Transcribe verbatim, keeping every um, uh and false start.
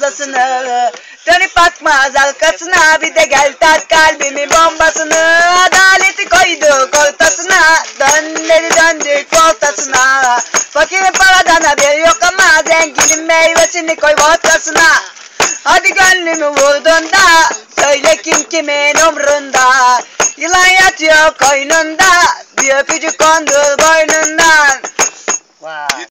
ortasını. Dönüp bakmaz arkasına, bir de gel tak kalbimin bombasını. Adaleti koyduk ortasına, dönleri döndük ortasına. Fakirin paradan haberi yok ama zenginin meyvesini koy ortasına. Hadi gönlümü vurdun da söyle kim kimin umrunda. Yılan yatıyor koynunda, bir öpücük kondur boynundan. Vay.